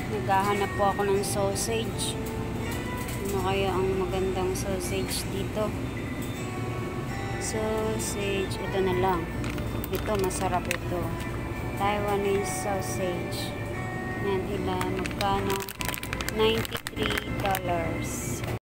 Naghahanap po ako ng sausage. Ano kaya ang magandang sausage dito? Sausage. Ito na lang. Ito, masarap ito. Taiwanese sausage. Yan, ilan? Magkano? $93.